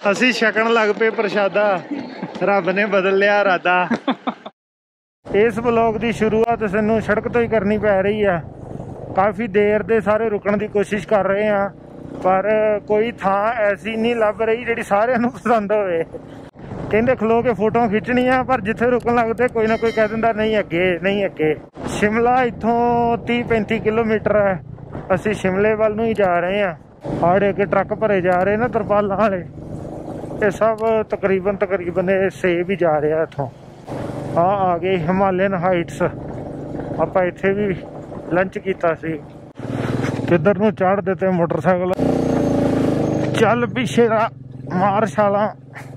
ਅਸੀਂ ਛਕਣ ਲੱਗ ਪਏ ਪ੍ਰਸ਼ਾਦਾ। ਰੱਬ ਨੇ ਬਦਲ ਲਿਆ ਇਰਾਦਾ। ਇਸ ਵਲੌਗ ਦੀ ਸ਼ੁਰੂਆਤ ਸਾਨੂੰ ਸੜਕ ਤੋਂ ਹੀ ਕਰਨੀ ਪੈ ਰਹੀ ਆ। ਕਾਫੀ ਦੇਰ ਦੇ ਸਾਰੇ ਰੁਕਣ ਦੀ ਕੋਸ਼ਿਸ਼ ਕਰ ਰਹੇ ਆ, ਪਰ ਕੋਈ ਥਾਂ ਐਸੀ ਨਹੀਂ ਲੱਭ ਰਹੀ ਜਿਹੜੀ ਸਾਰਿਆਂ ਨੂੰ ਪਸੰਦ ਹੋਵੇ। ਕਹਿੰਦੇ ਖਲੋ ਕੇ ਫੋਟੋਆਂ ਖਿੱਚਣੀਆਂ, ਪਰ ਜਿੱਥੇ ਰੁਕਣ ਲੱਗਦੇ ਕੋਈ ਨਾ ਕੋਈ ਕਹਿ ਦਿੰਦਾ ਨਹੀਂ ਅੱਗੇ ਨਹੀਂ ਅੱਗੇ। ਸ਼ਿਮਲਾ ਇੱਥੋਂ 30-35 ਕਿਲੋਮੀਟਰ ਹੈ। ਅਸੀਂ ਸ਼ਿਮਲੇ ਵੱਲ ਨੂੰ ਹੀ ਜਾ ਰਹੇ ਹਾਂ। ਆੜੇ ਅੱਗੇ ਟਰੱਕ ਭਰੇ ਜਾ ਰਹੇ ਨਾ ਤਰਪਾਲਾਂ ਵਾਲੇ। ਇਹ ਸਭ ਤਕਰੀਬਨ ਇਹ ਸੇਬ ਹੀ ਜਾ ਰਿਹਾ ਇੱਥੋਂ। ਆ ਗਏ ਹਿਮਾਲਯਨ ਹਾਈਟਸ। ਆਪਾਂ ਇੱਥੇ ਵੀ ਲੰਚ ਕੀਤਾ ਸੀ। ਕਿੱਧਰ ਨੂੰ ਚੜ੍ਹ ਦਿੱਤੇ ਮੋਟਰਸਾਈਕਲ। ਚੱਲ ਪਿੱਛੇ ਦਾ ਮਾਰ ਛਾਲਾਂ।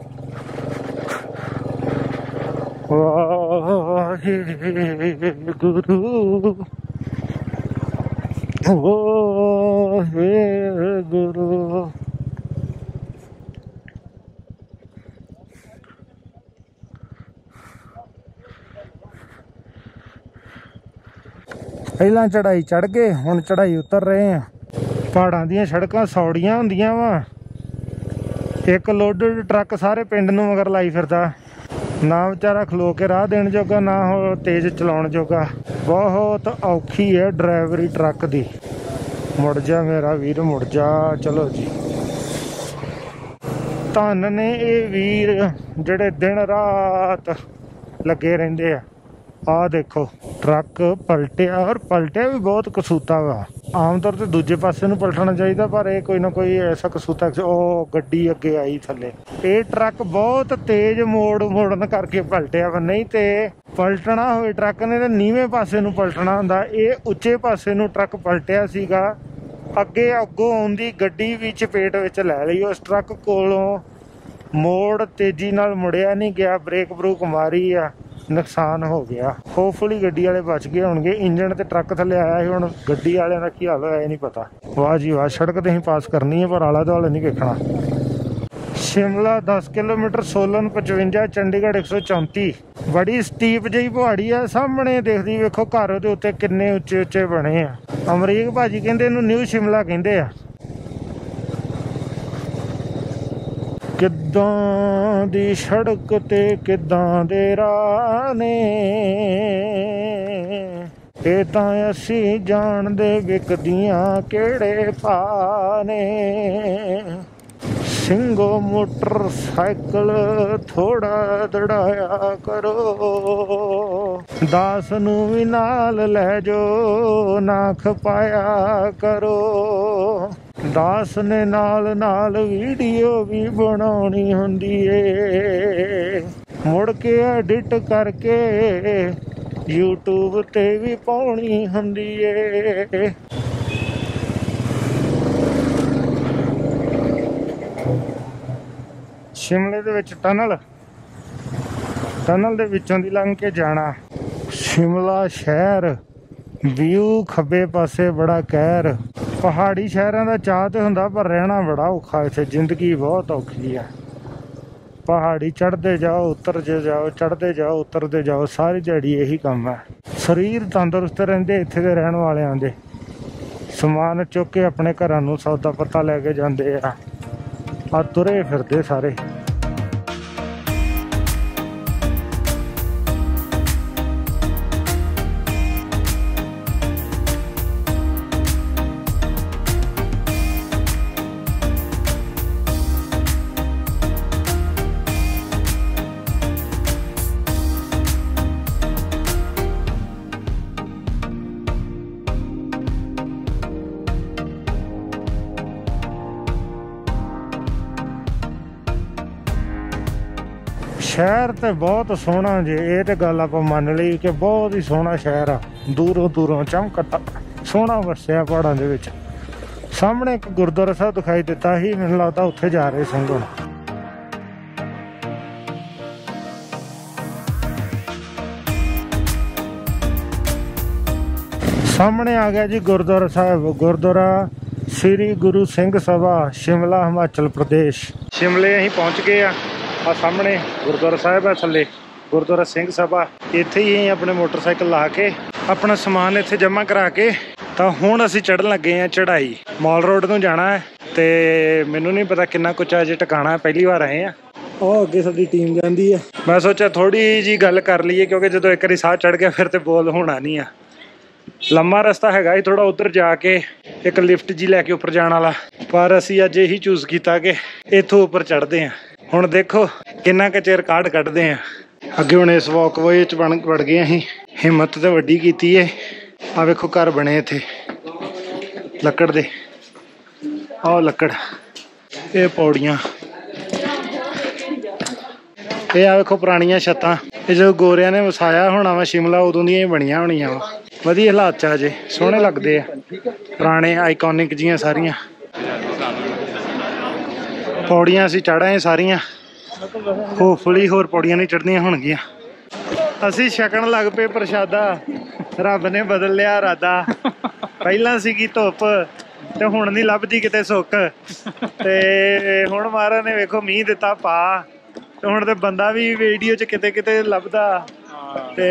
ਵਾਹਿਗੁਰੂ ਵਾਹਿਗੁਰੂ। ਪਹਿਲਾਂ ਚੜਾਈ ਚੜ੍ਹ ਗਏ, ਹੁਣ ਚੜਾਈ ਉਤਰ ਰਹੇ ਆ। ਪਹਾੜਾਂ ਦੀਆਂ ਸੜਕਾਂ ਸੌੜੀਆਂ ਹੁੰਦੀਆਂ ਵਾ। ਇੱਕ ਲੋਡਡ ਟਰੱਕ ਸਾਰੇ ਪਿੰਡ ਨੂੰ ਮਗਰ ਲਾਈ ਫਿਰਦਾ। ਨਾ ਵਿਚਾਰਾ ਖਲੋ ਕੇ ਰਾਹ ਦੇਣ ਜੋਗਾ, ਨਾ ਉਹ ਤੇਜ਼ ਚਲਾਉਣ ਜੋਗਾ। ਬਹੁਤ ਔਖੀ ਹੈ ਡਰਾਈਵਰੀ ਟਰੱਕ ਦੀ। ਮੁੜ ਜਾ ਮੇਰਾ ਵੀਰ ਮੁੜ ਜਾ। ਚਲੋ ਜੀ, ਧੰਨ ਨੇ ਇਹ ਵੀਰ ਜਿਹੜੇ ਦਿਨ ਰਾਤ ਲੱਗੇ ਰਹਿੰਦੇ ਆ। ਆਹ ਦੇਖੋ ਟਰੱਕ ਪਲਟਿਆ, ਔਰ ਪਲਟਿਆ ਵੀ ਬਹੁਤ ਕਸੂਤਾ ਵਾ। ਆਮ ਤੌਰ ਤੇ ਦੂਜੇ ਪਾਸੇ ਨੂੰ ਪਲਟਣਾ ਚਾਹੀਦਾ, ਪਰ ਇਹ ਕੋਈ ਨਾ ਕੋਈ ਐਸਾ ਕਸੂਤਾ। ਉਹ ਗੱਡੀ ਅੱਗੇ ਆਈ ਥੱਲੇ। ਇਹ ਟਰੱਕ ਬਹੁਤ ਤੇਜ਼ ਮੋੜਨ ਕਰਕੇ ਪਲਟਿਆ ਵਾ। ਨਹੀਂ ਤੇ ਪਲਟਣਾ ਹੋਵੇ ਟਰੱਕ ਨੇ ਤਾਂ ਨੀਵੇਂ ਪਾਸੇ ਨੂੰ ਪਲਟਣਾ ਹੁੰਦਾ। ਇਹ ਉੱਚੇ ਪਾਸੇ ਨੂੰ ਟਰੱਕ ਪਲਟਿਆ ਸੀਗਾ। ਅੱਗੋਂ ਆਉਂਦੀ ਗੱਡੀ ਵੀ ਚਪੇਟ ਵਿੱਚ ਲੈ ਲਈ। ਉਸ ਟਰੱਕ ਕੋਲੋਂ ਮੋੜ ਤੇਜ਼ੀ ਨਾਲ ਮੁੜਿਆ ਨਹੀਂ ਗਿਆ। ਬ੍ਰੇਕ ਬਰੂਕ ਮਾਰੀ ਆ, ਨੁਕਸਾਨ ਹੋ ਗਿਆ। ਹੋਪਫੁਲੀ ਗੱਡੀ ਵਾਲੇ ਬਚ ਗਏ ਹੋਣਗੇ। ਇੰਜਣ ਤੇ ਟਰੱਕ ਥੱਲੇ ਆਇਆ ਸੀ। ਹੁਣ ਗੱਡੀ ਵਾਲਿਆਂ ਦਾ ਕੀ ਹਾਲ ਹੋਇਆ ਇਹ ਨਹੀਂ ਪਤਾ। ਵਾਹ ਜੀ ਵਾਹ, ਸੜਕ ਤੇ ਅਸੀਂ ਪਾਸ ਕਰਨੀ ਹੈ, ਪਰ ਆਲਾ ਦੁਆਲਾ ਨਹੀਂ ਵੇਖਣਾ। ਸ਼ਿਮਲਾ 10 ਕਿਲੋਮੀਟਰ, ਸੋਲਨ 55, ਚੰਡੀਗੜ੍ਹ 134। ਬੜੀ ਸਟੀਪ ਜਿਹੀ ਪਹਾੜੀ ਆ। ਸਾਹਮਣੇ ਦੇਖਦੀ ਵੇਖੋ ਘਰ ਉਹਦੇ ਉੱਤੇ ਕਿੰਨੇ ਉੱਚੇ ਉੱਚੇ ਬਣੇ ਆ। ਅਮਰੀਕ ਭਾਜੀ ਕਹਿੰਦੇ ਇਹਨੂੰ ਨਿਊ ਸ਼ਿਮਲਾ ਕਹਿੰਦੇ ਆ। ਕਿੱਦਾਂ ਦੀ ਸੜਕ ਤੇ ਕਿੱਦਾਂ ਦੇ ਰਾਹ ਨੇ, ਇਹ ਤਾਂ ਅਸੀਂ ਜਾਣਦੇ ਵਿਕਦੀਆਂ ਕਿਹੜੇ ਭਾਅ ਨੇ। ਸਿੰਘੋ ਮੋਟਰਸਾਈਕਲ ਥੋੜਾ ਦੜਾਇਆ ਕਰੋ, ਦਾਸ ਨੂੰ ਵੀ ਨਾਲ ਲੈ ਜੋ, ਨਾ ਖਪਾਇਆ ਕਰੋ। ਦਾਸ ਨੇ ਨਾਲ ਵੀਡੀਓ ਵੀ ਬਣਾਉਣੀ ਹੁੰਦੀ ਏ, ਮੁੜ ਕੇ ਐਡਿਟ ਕਰਕੇ YouTube ਤੇ ਵੀ ਪਾਉਣੀ ਹੁੰਦੀ ਏ। ਸ਼ਿਮਲੇ ਦੇ ਵਿੱਚ ਟਨਲ ਦੇ ਵਿੱਚੋਂ ਦੀ ਲੰਘ ਕੇ ਜਾਣਾ। ਸ਼ਿਮਲਾ ਸ਼ਹਿਰ, ਵਿਊ ਖੱਬੇ ਪਾਸੇ ਬੜਾ ਕਹਿਰ। ਪਹਾੜੀ ਸ਼ਹਿਰਾਂ ਦਾ ਚਾਅ ਤੇ ਹੁੰਦਾ, ਪਰ ਰਹਿਣਾ ਬੜਾ ਔਖਾ ਇੱਥੇ। ਜ਼ਿੰਦਗੀ ਬਹੁਤ ਔਖੀ ਆ। ਪਹਾੜੀ ਚੜ੍ਹਦੇ ਜਾਓ ਉਤਰਦੇ ਜਾਓ, ਚੜ੍ਹਦੇ ਜਾਓ ਉਤਰਦੇ ਜਾਓ, ਸਾਰੀ ਦਿਹਾੜੀ ਇਹੀ ਕੰਮ ਹੈ। ਸਰੀਰ ਤੰਦਰੁਸਤ ਰਹਿੰਦੇ ਇੱਥੇ ਦੇ ਰਹਿਣ ਵਾਲਿਆਂ ਦੇ। ਸਮਾਨ ਚੁੱਕ ਕੇ ਆਪਣੇ ਘਰਾਂ ਨੂੰ ਸੌਦਾ ਪੱਤਾ ਲੈ ਕੇ ਜਾਂਦੇ ਆ ਤੁਰੇ ਫਿਰਦੇ ਸਾਰੇ। ਸ਼ਹਿਰ ਤੇ ਬਹੁਤ ਸੋਹਣਾ ਜੇ, ਇਹ ਤੇ ਗੱਲ ਆਪਾਂ ਮੰਨ ਲਈ ਕਿ ਬਹੁਤ ਹੀ ਸੋਹਣਾ ਸ਼ਹਿਰ ਆ। ਦੂਰੋਂ ਚਮਕਦਾ ਸੋਹਣਾ ਵਸਿਆ ਪਹਾੜਾਂ ਦੇ ਵਿੱਚ। ਸਾਹਮਣੇ ਇੱਕ ਗੁਰਦੁਆਰਾ ਸਾਹਿਬ ਦਿਖਾਈ ਦਿੱਤਾ ਸੀ, ਮੈਨੂੰ ਲੱਗਦਾ ਉੱਥੇ ਜਾ ਰਹੇ ਸੰਗਣ। ਸਾਹਮਣੇ ਆ ਗਿਆ ਜੀ ਗੁਰਦੁਆਰਾ ਸਾਹਿਬ, ਗੁਰਦੁਆਰਾ ਸ੍ਰੀ ਗੁਰੂ ਸਿੰਘ ਸਭਾ, ਸ਼ਿਮਲਾ, ਹਿਮਾਚਲ ਪ੍ਰਦੇਸ਼। ਸ਼ਿਮਲੇ ਅਸੀਂ ਪਹੁੰਚ ਗਏ ਆ। ਸਾਹਮਣੇ ਗੁਰਦੁਆਰਾ ਸਾਹਿਬ ਹੈ, ਥੱਲੇ ਗੁਰਦੁਆਰਾ ਸਿੰਘ ਸਭਾ। ਇੱਥੇ ਹੀ ਆਪਣੇ ਮੋਟਰਸਾਈਕਲ ਲਾ ਕੇ ਆਪਣਾ ਸਮਾਨ ਇੱਥੇ ਜਮ੍ਹਾਂ ਕਰਾ ਕੇ ਤਾਂ ਹੁਣ ਅਸੀਂ ਚੜ੍ਹਨ ਲੱਗੇ ਹਾਂ ਚੜ੍ਹਾਈ। ਮਾਲ ਰੋਡ ਨੂੰ ਜਾਣਾ ਹੈ ਤੇ ਮੈਨੂੰ ਨਹੀਂ ਪਤਾ ਕਿੰਨਾ ਕੁਝ ਅਜੇ ਟਿਕਾਣਾ, ਪਹਿਲੀ ਵਾਰ ਆਏ ਆ। ਉਹ ਅੱਗੇ ਸਾਡੀ ਟੀਮ ਜਾਂਦੀ ਹੈ। ਮੈਂ ਸੋਚਿਆ ਥੋੜੀ ਜੀ ਗੱਲ ਕਰ ਲਈਏ ਕਿਉਂਕਿ ਜਦੋਂ ਇੱਕ ਵਾਰੀ ਸਾਹ ਚੜ੍ਹ ਗਿਆ ਫਿਰ ਤੇ ਬੋਲ ਹੋਣਾ ਨਹੀਂ ਆ। ਲੰਮਾ ਰਸਤਾ ਹੈਗਾ ਹੀ ਥੋੜਾ, ਉੱਧਰ ਜਾ ਕੇ ਇੱਕ ਲਿਫਟ ਜੀ ਲੈ ਕੇ ਉੱਪਰ ਜਾਣ ਵਾਲਾ, ਪਰ ਅਸੀਂ ਅੱਜ ਇਹੀ ਚੂਜ਼ ਕੀਤਾ ਕਿ ਇੱਥੋਂ ਉੱਪਰ ਚੜ੍ਹਦੇ ਹਾਂ। ਹੁਣ ਦੇਖੋ ਕਿੰਨਾ ਕੁ ਚਿਰ ਕਾਢ ਕੱਢਦੇ ਆ। ਅੱਗੇ ਹੁਣ ਇਸ ਵਾਕਵੇ 'ਚ ਵੜ ਗਏ ਅਸੀਂ। ਹਿੰਮਤ ਤੇ ਵੱਡੀ ਕੀਤੀ ਏ। ਆ ਵੇਖੋ ਘਰ ਬਣੇ ਇੱਥੇ ਲੱਕੜ ਦੇ, ਆਹ ਲੱਕੜ, ਇਹ ਪੌੜੀਆਂ, ਇਹ ਆ ਵੇਖੋ ਪੁਰਾਣੀਆਂ ਛੱਤਾਂ। ਇਹ ਜਦੋਂ ਗੋਰਿਆਂ ਨੇ ਵਸਾਇਆ ਹੋਣਾ ਵਾ ਸ਼ਿਮਲਾ ਉਦੋਂ ਦੀਆਂ ਹੀ ਬਣੀਆਂ ਹੋਣੀਆਂ ਵਾ। ਵਧੀਆ ਹਾਲਾਤ 'ਚ ਅਜੇ ਸੋਹਣੇ ਲੱਗਦੇ ਆ, ਪੁਰਾਣੇ ਆਈਕੋਨਿਕ ਜੀਆਂ ਸਾਰੀਆਂ ਪੌੜੀਆਂ। ਅਸੀਂ ਚੜ੍ਹ ਆਏ ਸਾਰੀਆਂ, ਹੋਪਫੁਲੀ ਹੋਰ ਪੌੜੀਆਂ ਨਹੀਂ ਚੜ੍ਹਨੀਆਂ ਹੋਣਗੀਆਂ। ਅਸੀਂ ਛਕਣ ਲੱਗ ਪਏ ਪ੍ਰਸ਼ਾਦਾ। ਰੱਬ ਨੇ ਬਦਲ ਲਿਆ ਇਰਾਦਾ। ਪਹਿਲਾਂ ਸੀਗੀ ਧੁੱਪ ਤੇ ਹੁਣ ਨਹੀਂ ਲੱਭਦੀ ਕਿਤੇ ਸੁੱਕ, ਤੇ ਹੁਣ ਮਹਾਰਾਜ ਨੇ ਵੇਖੋ ਮੀਂਹ ਦਿੱਤਾ ਪਾ, ਤੇ ਹੁਣ ਤੇ ਬੰਦਾ ਵੀ ਵੀਡੀਓ 'ਚ ਕਿਤੇ ਕਿਤੇ ਲੱਭਦਾ, ਤੇ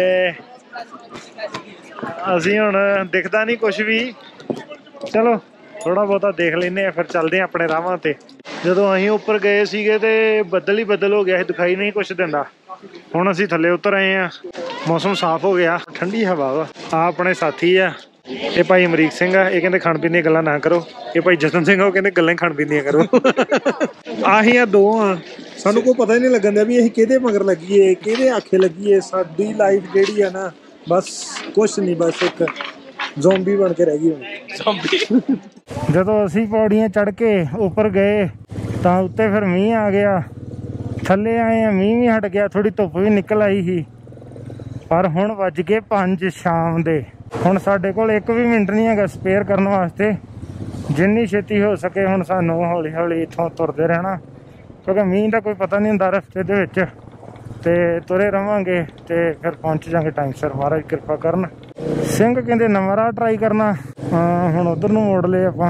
ਅਸੀਂ ਹੁਣ ਦਿਖਦਾ ਨਹੀਂ ਕੁਛ ਵੀ। ਚਲੋ ਥੋੜਾ ਬਹੁਤਾ ਦੇਖ ਲੈਂਦੇ ਆ, ਫਿਰ ਚੱਲਦੇ ਆ ਆਪਣੇ ਰਾਹਾਂ ਤੇ। ਜਦੋਂ ਅਸੀਂ ਉੱਪਰ ਗਏ ਸੀਗੇ ਤੇ ਬੱਦਲ ਹੀ ਬੱਦਲ ਹੋ ਗਿਆ ਸੀ, ਦਿਖਾਈ ਨਹੀਂ ਕੁਛ ਦਿੰਦਾ। ਹੁਣ ਅਸੀਂ ਥੱਲੇ ਉਤਰ ਆਏ ਆ, ਮੌਸਮ ਸਾਫ਼ ਹੋ ਗਿਆ, ਠੰਡੀ ਹਵਾ ਵਾ। ਆ ਆਪਣੇ ਸਾਥੀ ਆ, ਇਹ ਭਾਈ ਅਮਰੀਕ ਸਿੰਘ ਆ, ਇਹ ਕਹਿੰਦੇ ਖਾਣ ਪੀਣ ਦੀਆਂ ਗੱਲਾਂ ਨਾ ਕਰੋ। ਇਹ ਭਾਈ ਜਤਨ ਸਿੰਘ ਆ, ਉਹ ਕਹਿੰਦੇ ਗੱਲਾਂ ਖਾਣ ਪੀਣ ਦੀਆਂ ਕਰੋ। ਆਹੀ ਆ ਦੋ ਆ, ਸਾਨੂੰ ਕੋਈ ਪਤਾ ਹੀ ਨਹੀਂ ਲੱਗਣ ਦਿਆ ਵੀ ਅਸੀਂ ਕਿਹਦੇ ਮਗਰ ਲੱਗੀਏ, ਕਿਹਦੇ ਆਖੇ ਲੱਗੀਏ। ਸਾਡੀ ਲਾਈਫ ਜਿਹੜੀ ਆ ਨਾ, ਬਸ ਕੁਛ ਨਹੀਂ, ਬਸ ਇੱਕ ਜ਼ੋਂਬੀ ਬਣ ਕੇ ਰਹਿ ਗਈ ਹੁਣ। ਜਦੋਂ ਅਸੀਂ ਪੌੜੀਆਂ ਚੜ੍ਹ ਕੇ ਉੱਪਰ ਗਏ ਤਾਂ ਉੱਤੇ ਫਿਰ ਮੀਂਹ ਆ ਗਿਆ। ਥੱਲੇ ਆਏ ਆ, ਮੀਂਹ ਵੀ ਹਟ ਗਿਆ, ਥੋੜੀ ਧੁੱਪ ਵੀ ਨਿਕਲ ਆਈ ਸੀ। ਪਰ ਹੁਣ ਵੱਜ ਗਏ 5 ਸ਼ਾਮ ਦੇ। ਹੁਣ ਸਾਡੇ ਕੋਲ 1 ਵੀ ਮਿੰਟ ਨਹੀਂ ਹੈਗਾ ਸਪੇਅਰ ਕਰਨ ਵਾਸਤੇ। ਜਿੰਨੀ ਛੇਤੀ ਹੋ ਸਕੇ ਹੁਣ ਸਾਨੂੰ ਹੌਲੀ ਹੌਲੀ ਇੱਥੋਂ ਤੁਰਦੇ ਰਹਿਣਾ, ਕਿਉਂਕਿ ਮੀਂਹ ਦਾ ਕੋਈ ਪਤਾ ਨਹੀਂ ਹੁੰਦਾ ਰਸਤੇ ਦੇ ਵਿੱਚ, ਤੇ ਤੁਰੇ ਰਵਾਂਗੇ ਤੇ ਫਿਰ ਪਹੁੰਚ ਜਾਵਾਂਗੇ ਟਾਈਮ ਸਿਰ। ਮਹਾਰਾਜ ਕਿਰਪਾ ਕਰਨ। ਸਿੰਘ ਕਹਿੰਦੇ ਨਵਾਂ ਰਾਹ ਟਰਾਈ ਕਰਨਾ। ਹੁਣ ਉਧਰ ਨੂੰ ਮੋੜ ਲਏ ਆਪਾਂ।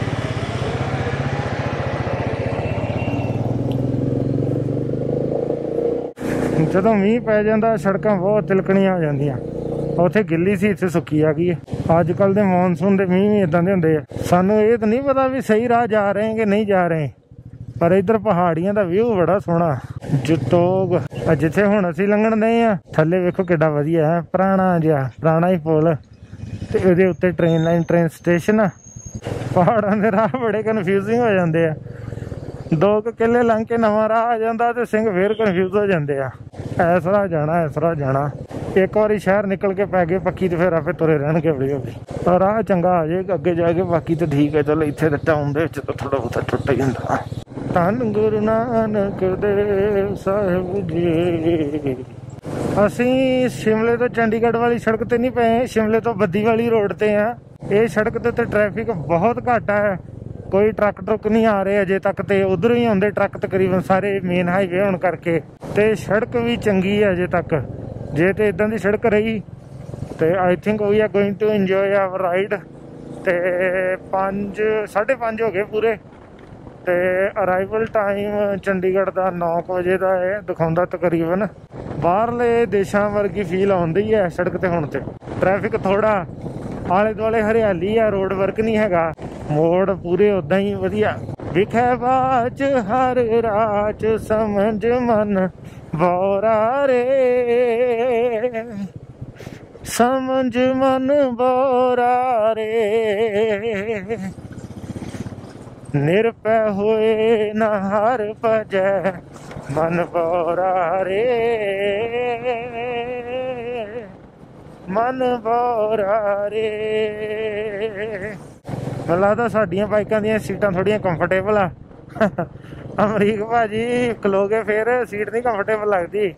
ਜਦੋਂ ਮੀਂਹ ਪੈ ਜਾਂਦਾ ਸੜਕਾਂ ਬਹੁਤ ਤਿਲਕਣੀਆਂ ਹੋ ਜਾਂਦੀਆਂ। ਉੱਥੇ ਗਿੱਲੀ ਸੀ, ਇੱਥੇ ਸੁੱਕੀ ਆ ਗਈ ਹੈ। ਅੱਜ ਕੱਲ੍ਹ ਦੇ ਮੌਨਸੂਨ ਦੇ ਮੀਂਹ ਵੀ ਇੱਦਾਂ ਦੇ ਹੁੰਦੇ ਆ। ਸਾਨੂੰ ਇਹ ਤਾਂ ਨਹੀਂ ਪਤਾ ਵੀ ਸਹੀ ਰਾਹ ਜਾ ਰਹੇ ਕਿ ਨਹੀਂ ਜਾ ਰਹੇ, ਪਰ ਇੱਧਰ ਪਹਾੜੀਆਂ ਦਾ ਵਿਊ ਬੜਾ ਸੋਹਣਾ। ਜਤੋਗ ਜਿੱਥੇ ਹੁਣ ਅਸੀਂ ਲੰਘਣ ਦੇ ਆ, ਥੱਲੇ ਵੇਖੋ ਕਿੱਡਾ ਵਧੀਆ ਹੈ, ਪੁਰਾਣਾ ਹੀ ਪੁਲ, ਤੇ ਇਹਦੇ ਉੱਤੇ ਟ੍ਰੇਨ ਲਾਈਨ, ਟ੍ਰੇਨ ਸਟੇਸ਼ਨ। ਪਹਾੜਾਂ ਦੇ ਰਾਹ ਬੜੇ ਕਨਫਿਊਜ਼ਿੰਗ ਹੋ ਜਾਂਦੇ ਆ। 2 ਕਿੱਲੇ ਲੰਘ ਕੇ ਨਵਾਂ ਰਾਹ ਆ ਜਾਂਦਾ ਤੇ ਸਿੰਘ ਫੇਰ ਕਨਫਿਊਜ਼ ਹੋ ਜਾਂਦੇ ਆ। ਇਸ ਰਾਹ ਜਾਣਾ, ਇਸ ਰਾਹ ਜਾਣਾ। ਇੱਕ ਵਾਰੀ ਸ਼ਹਿਰ ਨਿਕਲ ਕੇ ਪੈ ਗਏ ਪੱਕੀ ਤੇ ਫਿਰ ਆਪੇ ਤੁਰੇ ਰਹਿਣਗੇ ਹੌਲੀ ਹੌਲੀ। ਪਰ ਰਾਹ ਚੰਗਾ ਆ ਜਾਏ ਅੱਗੇ ਜਾ ਕੇ, ਬਾਕੀ ਤਾਂ ਠੀਕ ਹੈ। ਚਲੋ ਇੱਥੇ ਤਾਂ ਟਾਊਨ ਦੇ ਵਿੱਚ ਤਾਂ ਥੋੜਾ ਬਹੁਤਾ ਟੁੱਟ ਜਾਂਦਾ। ਧੰਨ ਗੁਰੂ ਨਾਨਕ ਦੇਵ ਸਾਹਿਬ ਜੀ। ਅਸੀਂ ਸ਼ਿਮਲੇ ਤੋਂ ਚੰਡੀਗੜ੍ਹ ਵਾਲੀ ਸੜਕ ਤੇ ਨਹੀਂ ਪਏ, ਸ਼ਿਮਲੇ ਤੋਂ ਬੱਦੀ ਵਾਲੀ ਰੋਡ ਤੇ ਆ। ਇਹ ਸੜਕ ਤੇ ਟ੍ਰੈਫਿਕ ਬਹੁਤ ਘੱਟ ਹੈ, ਕੋਈ ਟਰੱਕ ਨਹੀਂ ਆ ਰਹੇ ਅਜੇ ਤੱਕ, ਤੇ ਉਧਰੋਂ ਹੀ ਆਉਂਦੇ ਟਰੱਕ ਤਕਰੀਬਨ ਸਾਰੇ, ਮੇਨ ਹਾਈਵੇ ਹੋਣ ਕਰਕੇ। ਤੇ ਸੜਕ ਵੀ ਚੰਗੀ ਹੈ ਅਜੇ ਤੱਕ। ਜੇ ਤੇ ਇਦਾਂ ਦੀ ਸੜਕ ਰਹੀ ਤੇ I think we are going to enjoy our ride. ਤੇ 5:30 ਹੋ ਗਏ ਪੂਰੇ, ਤੇ ਅਰਾਈਵਲ ਟਾਈਮ ਚੰਡੀਗੜ੍ਹ ਦਾ 9 ਵਜੇ ਦਾ ਹੈ ਦਿਖਾਉਂਦਾ ਤਕਰੀਬਨ। ਬਾਹਰਲੇ ਦੇਸ਼ਾਂ ਵਰਗੀ ਫੀਲ ਆਉਂਦੀ ਹੈ ਸੜਕ ਤੇ ਹੁਣ। ਤੇ ਟ੍ਰੈਫਿਕ ਥੋੜਾ, ਆਲੇ ਦੁਆਲੇ ਹਰਿਆਲੀ ਆ, ਰੋਡ ਵਰਕ ਨਹੀਂ ਹੈਗਾ, ਮੋੜ ਪੂਰੇ ਉਦਾਂ ਹੀ ਵਧੀਆ। ਵਿਖੇ ਬਾਜ ਹਰ ਰਾਜ ਸਮਝ ਮਨ ਬੋਰਾ ਰੇ, ਸਮਝ ਮਨ ਬੋਰਾ ਰੇ, ਨਿਰਭੈ ਹੋਏ ਨਾ ਹਰ ਭਜੈ ਮਨ ਬੋਰਾ ਰੇ, ਮਨ ਬੋਰਾ ਰੇ। ਮੈਨੂੰ ਲੱਗਦਾ ਸਾਡੀਆਂ ਬਾਈਕਾਂ ਦੀਆਂ ਸੀਟਾਂ ਥੋੜ੍ਹੀਆਂ ਕੰਫਰਟੇਬਲ ਆ। ਅਮਰੀਕ ਭਾਜੀ ਖਲੋਗੇ ਫੇਰ ਸੀਟ ਨਹੀਂ ਕੰਫਰਟੇਬਲ ਲੱਗਦੀ।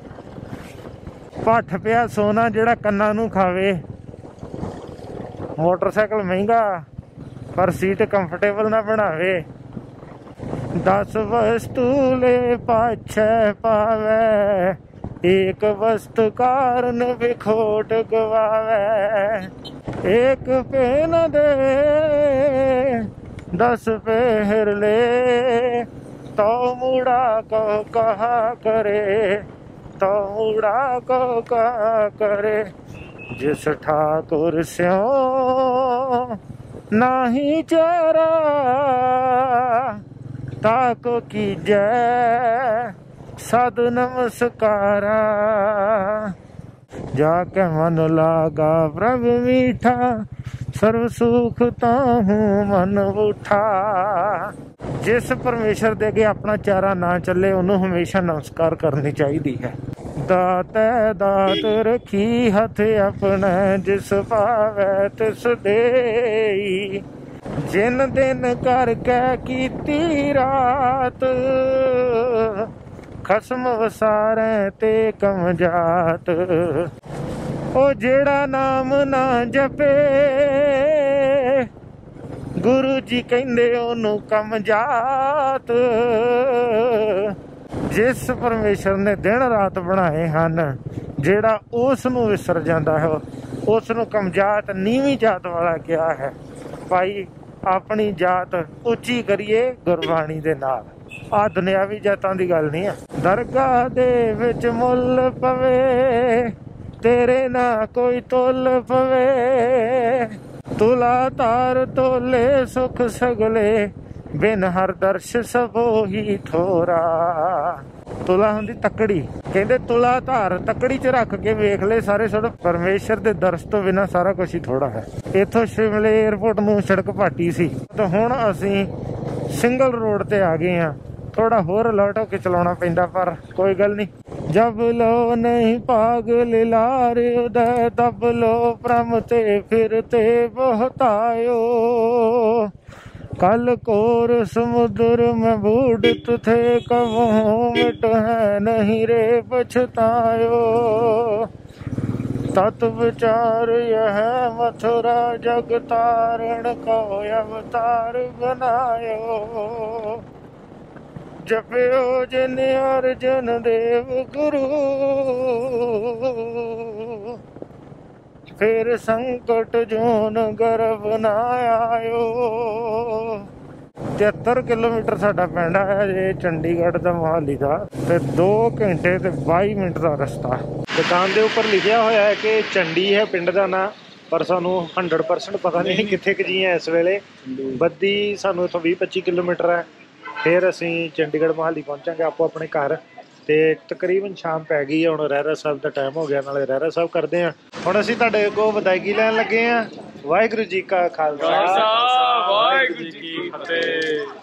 ਭੱਠ ਪਿਆ ਸੋਨਾ ਜਿਹੜਾ ਕੰਨਾਂ ਨੂੰ ਖਾਵੇ। ਮੋਟਰਸਾਈਕਲ ਮਹਿੰਗਾ ਪਰ ਸੀਟ ਕੰਫਰਟੇਬਲ ਨਾ ਬਣਾਵੇ। 10 ਵਸਤੂ ਲੈ ਪਾਛੈ ਪਾਵੈ, ਇੱਕ ਵਸਤ ਕਾਰਨ ਵਿਖੋਟ ਗਵਾਵੈ। एक पे न दे 10 पहर ले, तो मुड़ा को कहा करे, तो मुड़ा को कहा करे। जिस ठाकुर स्यों नाही चारा ताको कीजै साधु नमस्कारा। जाके मन लागा प्रभु मीठा सर्व सुख ताहू मन उठा। जिस परमेश्वर दे अगे अपना चारा ना चले उन्होंने हमेशा नमस्कार करनी चाहिए है। दाते दात रखी हथ अपने जिस पावे तिस देई। जिन दिन करके कीती रात खसम वसारे ते कमजात। ओ जेड़ा नाम ना जपे गुरु जी कहंदे ओनू कमजात। जिस परमेश्वर ने दिन रात बनाए हैं जेड़ा उस नू विसर जाता है उस नू कमजात नीवी जात वाला क्या है। भाई अपनी जात उच्ची करिए गुरबाणी दे नाल। आ दुनियावी जातां दी गल नहीं है। दरगाह दे विच मुल पवे तेरे ना कोई तोल पवे। तुला तार तोले सुख सगले बिन हर दर्श सबो ही थोरा। तुला हुंदी तकड़ी कहंदे तुला धार तकड़ी च रख के वेख ले सारे सुन। परमेश्वर दे दर्श तो बिना सारा कुछ ही थोड़ा है। इथों शिमले एयरपोर्ट नूं सड़क पाटी सी तो हुण असीं सिंगल रोड ते आ गए हैं। थोड़ा होर अलर्ट होके चलाना पैंदा पर कोई गल नहीं। जब लो नहीं पागल लारे उदय तब लो भ्रम ते फिरते बहुतायो। कल कोर समुद्र में बूढ़त थे कबहू मिट है नहीं रे पछतायो। तत् विचार यह मथुरा जग तारण को अवतार बनायो। जपयो जिन अर्जन देव गुरु फिर संकट जोन गर्भ ना आयो। 73 किलोमीटर साडा पिंड है जे चंडीगढ़ दा मोहाली दा ते 2 घंटे ते 22 मिनट का रस्ता। दुकान के उपर लिखा होया है कि चंडी है पिंड का ना पर सानू 100% पता नहीं कित्थे क जी है इस वेले। बद्दी सानू इथों 20-25 किलोमीटर है। फिर असी चंडीगढ़ मोहाली पहुंचांगे आपो अपने घर। ते तकरीबन शाम पै गई है। हुण रहरा साहब का टाइम हो गया नाले रहरा साहब करते हैं। हुण असी तुहाडे कोल विदायगी लैन लगे हैं। वाहिगुरू जी का खालसा वाहिगुरू जी की फतेह।